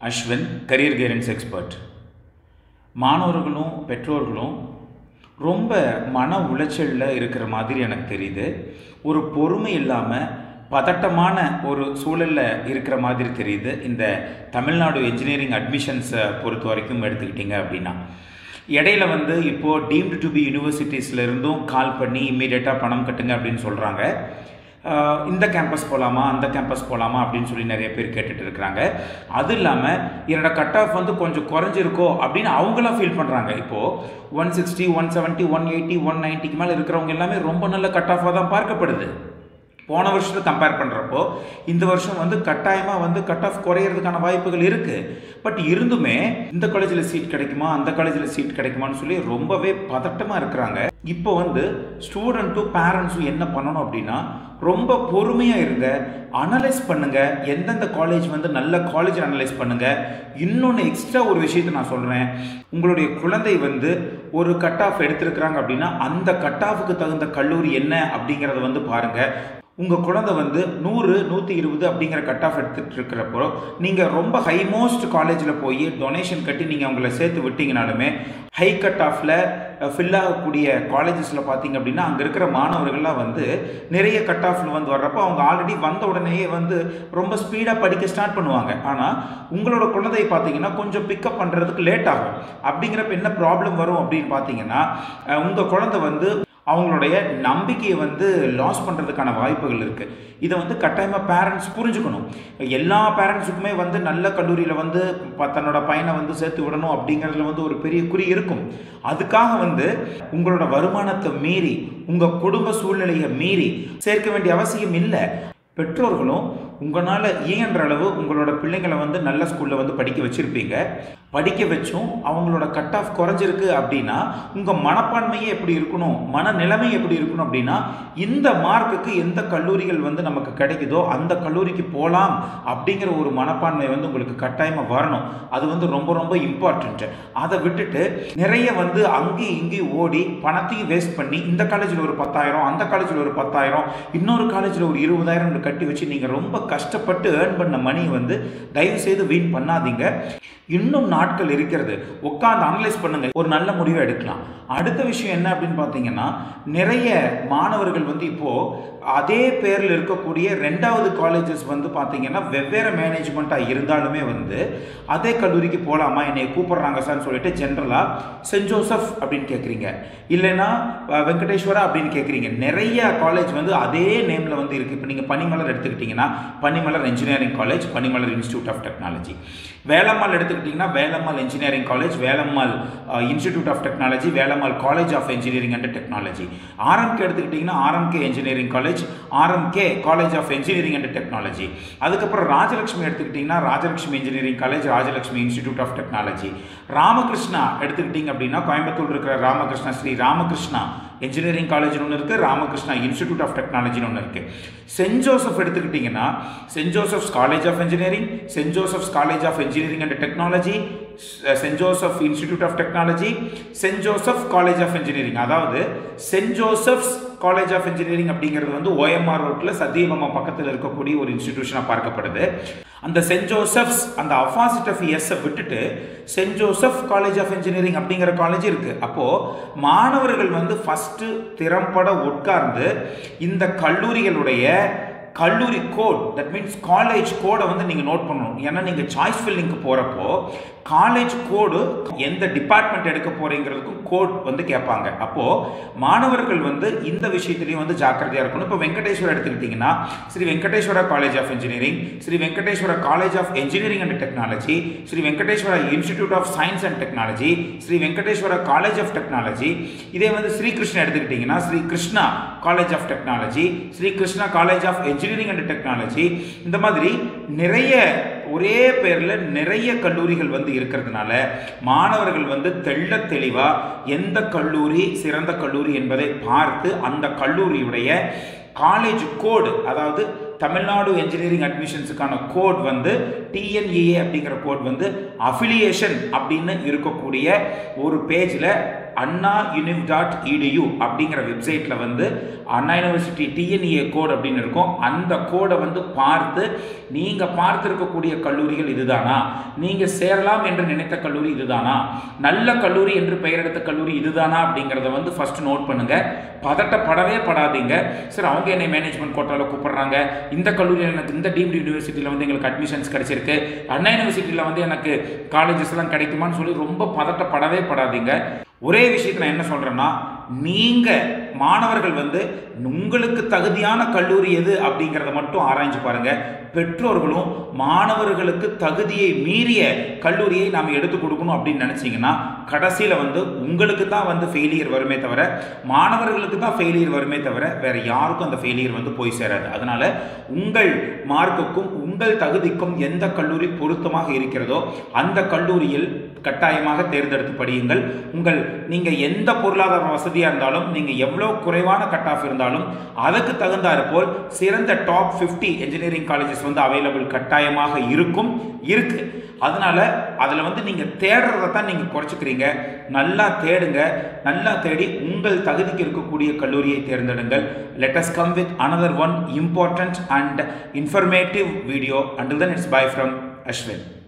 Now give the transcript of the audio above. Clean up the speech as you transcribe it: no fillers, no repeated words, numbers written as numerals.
Ashwin, career guidance expert. மாணவர்களும் பெற்றோர்களும் ரொம்ப மன உளைச்சலில் இருக்கிற மாதிரி எனக்கு தெரியுது. ஒரு பொறுமை இல்லாமல் பதட்டமான ஒரு சூழலில் இருக்கிற மாதிரி தெரியுது. இந்த தமிழ்நாடு என்ஜினியரிங் அட்மிஷன்ஸை பொறுத்த வரைக்கும் எடுத்துக்கிட்டிங்க அப்படின்னா, இடையில இப்போது டீம்டு டு பி யூனிவர்சிட்டிஸில் இருந்தும் கால் பண்ணி இம்மீடியட்டாக பணம் கட்டுங்க அப்படின்னு சொல்கிறாங்க. இந்த கேம்பஸ் போகலாமா, அந்த கேம்பஸ் போகலாமா அப்படின்னு சொல்லி நிறைய பேர் கேட்டுட்டு இருக்கிறாங்க. அது இல்லாமல் என்னோட கட் ஆஃப் கொஞ்சம் குறைஞ்சிருக்கோ அப்படின்னு அவங்களாம் ஃபீல் பண்ணுறாங்க. இப்போது 160, 170, 180, 190க்கு மேலே இருக்கிறவங்க எல்லாமே ரொம்ப நல்ல கட் ஆஃபாக தான் பார்க்கப்படுது. போன வருஷத்தை கம்பேர் பண்ணுறப்போ இந்த வருஷம் கட்டாயமாக கட் ஆஃப் குறையிறதுக்கான வாய்ப்புகள் இருக்குது. பட் இருந்துமே இந்த காலேஜில் சீட் கிடைக்குமா, அந்த காலேஜில் சீட் கிடைக்குமான்னு சொல்லி ரொம்பவே பதட்டமாக இருக்கிறாங்க. இப்போ ஸ்டூடெண்ட்டும் பேரண்ட்ஸும் என்ன பண்ணணும் அப்படின்னா, ரொம்ப பொறுமையாக இருங்க, அனலைஸ் பண்ணுங்கள். எந்தெந்த காலேஜ் நல்ல காலேஜ் அனலைஸ் பண்ணுங்கள். இன்னொன்று எக்ஸ்ட்ரா ஒரு விஷயத்தை நான் சொல்கிறேன். உங்களுடைய குழந்தை ஒரு கட் ஆஃப் எடுத்திருக்கிறாங்க அப்படின்னா அந்த கட் ஆஃபுக்கு தகுந்த கல்லூரி என்ன அப்படிங்கிறத பாருங்கள். உங்கள் குழந்தை 100, 120 அப்படிங்கிற கட் ஆஃப் எடுத்துகிட்டு இருக்கிறப்போ நீங்கள் ரொம்ப ஹை மோஸ்ட் காலேஜில் போய் டொனேஷன் கட்டி நீங்கள் அவங்கள சேர்த்து விட்டீங்கனாலுமே ஹை கட் ஆஃபில் ஃபில் ஆகக்கூடிய காலேஜஸில் பார்த்தீங்க அப்படின்னா அங்கே இருக்கிற மாணவர்கள்லாம் நிறைய கட் ஆஃபில் வர்றப்போ அவங்க ஆல்ரெடி வந்த உடனேயே ரொம்ப ஸ்பீடாக படிக்க ஸ்டார்ட் பண்ணுவாங்க. ஆனால் உங்களோட குழந்தையை பார்த்தீங்கன்னா கொஞ்சம் பிக்கப் பண்ணுறதுக்கு லேட் ஆகும். அப்படிங்கிறப்ப என்ன ப்ராப்ளம் வரும் அப்படின்னு பார்த்தீங்கன்னா, உங்கள் குழந்தை அவங்களுடைய நம்பிக்கையை லாஸ் பண்ணுறதுக்கான வாய்ப்புகள் இருக்குது. இதை கட்டாயமாக பேரண்ட்ஸ் புரிஞ்சுக்கணும். எல்லா பேரண்ட்ஸுக்குமே நல்ல கல்லூரியில் தன்னோட பையனை சேர்த்து விடணும் அப்படிங்கிறதுல ஒரு பெரிய குறி இருக்கும். அதுக்காக உங்களோட வருமானத்தை மீறி, உங்கள் குடும்ப சூழ்நிலையை மீறி சேர்க்க வேண்டிய அவசியம் இல்லை. பெற்றோர்களும் உங்களால் இயன்ற அளவு உங்களோட பிள்ளைங்களை நல்ல ஸ்கூலில் படிக்க வச்சுருப்பீங்க. படிக்க வச்சும் அவங்களோட கட் ஆஃப் குறைஞ்சிருக்கு அப்படின்னா உங்கள் மனப்பான்மையே எப்படி இருக்கணும், மனநிலைமை எப்படி இருக்கணும் அப்படின்னா, இந்த மார்க்குக்கு எந்த கல்லூரிகள் நமக்கு கிடைக்குதோ அந்த கல்லூரிக்கு போகலாம் அப்படிங்கிற ஒரு மனப்பான்மை உங்களுக்கு கட்டாயமாக வரணும். அது ரொம்ப ரொம்ப இம்பார்ட்டன்ட்டு. அதை விட்டுட்டு நிறைய அங்கேயும் இங்கேயும் ஓடி பணத்தையும் வேஸ்ட் பண்ணி இந்த காலேஜில் ஒரு 10,000, அந்த காலேஜில் ஒரு 10,000, இன்னொரு காலேஜில் ஒரு 20,000 கட்டி வச்சு நீங்கள் ரொம்ப கஷ்டப்பட்டு ஏர்ன் பண்ண மணி தயவு செய்து வீண் பண்ணாதீங்க. இன்னும் நாட்கள் இருக்கிறது. உட்காந்து அனலைஸ் பண்ணுங்க, ஒரு நல்ல முடிவை எடுக்கலாம். அடுத்த விஷயம் என்ன அப்படின்னு பார்த்தீங்கன்னா, நிறைய மாணவர்கள் இப்போ அதே பேரில் இருக்கக்கூடிய 2வது காலேஜஸ் பார்த்தீங்கன்னா வெவ்வேறு மேனேஜ்மெண்ட்டாக இருந்தாலுமே அதே கல்லூரிக்கு போகலாமா, என்னை கூப்பிட்றாங்க சார்னு சொல்லிட்டு ஜென்ரலாக சென்ட் ஜோசப் அப்படின்னு கேட்குறீங்க, இல்லைன்னா வெங்கடேஸ்வரா அப்படின்னு கேட்குறீங்க. நிறைய காலேஜ் அதே நேமில் இருக்குது. இப்போ நீங்கள் பனிமலர் எடுத்துக்கிட்டிங்கன்னா Panimalar engineering college, Panimalar institute of technology. Velammal எடுத்துக்கிட்டிங்கன்னா Velammal engineering college, Velammal institute of technology, Velammal college of engineering and technology. RMK எடுத்துக்கிட்டிங்கன்னா RMK engineering college, RMK college of engineering and technology. அதுக்கப்புறம் ராஜலட்சுமி எடுத்துக்கிட்டிங்கன்னா Rajalakshmi engineering college, Rajalakshmi institute of technology. Ramakrishna எடுத்துக்கிட்டிங்க அப்படின்னா கோயம்புத்தூர் இருக்கிற ராமகிருஷ்ணா, ஸ்ரீ ராமகிருஷ்ணா இன்ஜினியரிங் காலேஜ்னு ஒன்று இருக்குது, ராமகிருஷ்ணா இன்ஸ்டிடியூட் ஆஃப் டெக்னாலஜின்னு ஒன்று இருக்குது. சென்ட் ஜோசப் எடுத்துக்கிட்டிங்கன்னா saint Joseph's college of engineering, saint Joseph's college of engineering and technology, saint Joseph institute of technology, saint Joseph college of engineering. அதாவது saint Joseph's college of engineering அப்படிங்கிறது OMR ரோட்டில் சத்தியபாமா பக்கத்தில் இருக்கக்கூடிய ஒரு இன்ஸ்டிடியூஷனாக பார்க்கப்படுது. அந்த சென்ட் ஜோசப்ஸ் அந்த அஃபாசிட்டஃப் எஸ்ஸை விட்டுட்டு saint Joseph college of engineering அப்படிங்கிற காலேஜ் இருக்குது. அப்போது மாணவர்கள் ஃபஸ்ட்டு திறம்பட உட்கார்ந்து இந்த கல்லூரிகளுடைய கல்லூரி கோட், தட் மீன்ஸ் காலேஜ் கோடை நீங்கள் நோட் பண்ணணும். ஏன்னா நீங்கள் சாய்ஸ் ஃபில்லிங்க்கு போகிறப்போ காலேஜ் கோடு எந்த டிபார்ட்மெண்ட் எடுக்க போகிறீங்கிறதுக்கும் கோட் கேட்பாங்க. அப்போது மாணவர்கள் இந்த விஷயத்துலையும் ஜாக்கிரதையாக இருக்கணும். இப்போ வெங்கடேஸ்வரா எடுத்துக்கிட்டிங்கன்னா Sri Venkateswara college of engineering, Sri Venkateswara college of engineering and technology, Sri Venkateswara institute of science and technology, Sri Venkateswara college of technology. இதே ஸ்ரீ கிருஷ்ணா எடுத்துக்கிட்டிங்கன்னா Sri Krishna college of technology, Sri Krishna college of engineering and technology. இந்த மாதிரி நிறைய ஒரே பேரில் நிறைய கல்லூரிகள் இருக்கிறதுனால மாணவர்கள் தெள்ள தெளிவாக எந்த கல்லூரி சிறந்த கல்லூரி என்பதை பார்த்து அந்த கல்லூரியுடைய காலேஜ் கோடு, அதாவது தமிழ்நாடு என்ஜினியரிங் அட்மிஷன்ஸுக்கான கோட் TNEA அப்படிங்கிற கோட் அஃபிலியேஷன் அப்படின்னு இருக்கக்கூடிய ஒரு பேஜில் annauniv.edu அப்படிங்கிற வெப்சைட்டில் வந்து அண்ணா யூனிவர்சிட்டி டிஎன்இஏ கோட் அப்படின்னு இருக்கும். அந்த கோடை வந்து பார்த்து நீங்கள் பார்த்துருக்கக்கூடிய கல்லூரிகள் இதுதானா, நீங்கள் சேரலாம் என்று நினைத்த கல்லூரி இதுதானா, நல்ல கல்லூரி என்று பெயரெடுத்த கல்லூரி இதுதானா அப்படிங்கிறத வந்து ஃபஸ்ட்டு நோட் பண்ணுங்கள். பதட்டப்படவே படாதீங்க. சார் அவங்க என்னை மேனேஜ்மெண்ட் கோட்டாவில் கூப்பிட்றாங்க, இந்த கல்லூரியில் எனக்கு இந்த டீம்டு யூனிவர்சிட்டியில் வந்து எங்களுக்கு அட்மிஷன்ஸ் கிடைச்சிருக்கு, அண்ணா யூனிவர்சிட்டியில் வந்து எனக்கு காலேஜஸ் எல்லாம் கிடைக்குமான்னு சொல்லி ரொம்ப பதட்டப்படவே படாதீங்க. ஒரே விஷயத்தில் நான் என்ன சொல்கிறேன்னா, நீங்கள் மாணவர்கள் வந்து உங்களுக்கு தகுதியான கல்லூரி எது அப்படிங்கிறத மட்டும் ஆராய்ஞ்சு பாருங்கள். பெற்றோர்களும் மாணவர்களுக்கு தகுதியை மீறிய கல்லூரியை நாம் எடுத்து கொடுக்கணும் அப்படின்னு நினச்சிங்கன்னா கடைசியில் வந்து உங்களுக்கு தான் வந்து ஃபெயிலியர் வருமே தவிர, மாணவர்களுக்கு தான் ஃபெயிலியர் வருமே தவிர வேறு யாருக்கும் அந்த ஃபெயிலியர் வந்து போய் சேராது. அதனால் உங்கள் மார்க்குக்கும் உங்கள் தகுதிக்கும் எந்த கல்லூரி பொருத்தமாக இருக்கிறதோ அந்த கல்லூரியில் கட்டாயமாக தேர்ந்தெடுத்து படியுங்கள். நீங்கள் எந்த பொருளாதார வசதியாக இருந்தாலும், நீங்கள் எவ்வளோ குறைவான கட் ஆஃப் இருந்தாலும் அதுக்கு தகுந்தாற் போல் சிறந்த டாப் 50 இன்ஜினியரிங் காலேஜஸ் வந்து அவைலபிள் கட்டாயமாக இருக்கு. அதனால அதில் வந்து நீங்கள் தேடுறதை தான் நீங்கள் குறைச்சிக்கிறீங்க. நல்லா தேடுங்க, நல்லா தேடி உங்கள் தகுதிக்கு இருக்கக்கூடிய கல்லூரியை தேர்ந்தெடுங்கள். Let us come with another one important and informative video. Until then, it's bye from Ashwin.